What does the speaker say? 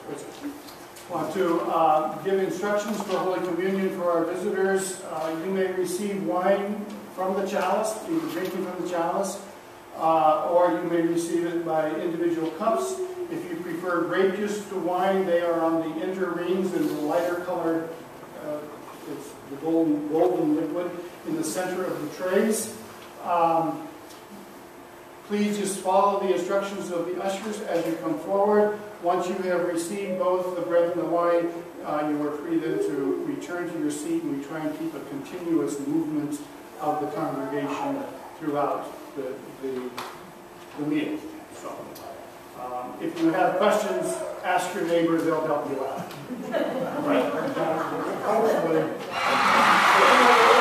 want to give instructions for Holy Communion for our visitors. You may receive wine from the chalice, either drinking from the chalice, or you may receive it by individual cups. If you prefer grape juice to wine, they are on the inner rings in the lighter colored, it's the golden liquid in the center of the trays. Please just follow the instructions of the ushers as you come forward. Once you have received both the bread and the wine, you are free then to return to your seat, and we try and keep a continuous movement of the congregation throughout the meal. So, if you have questions, ask your neighbor, they'll help you out. Right.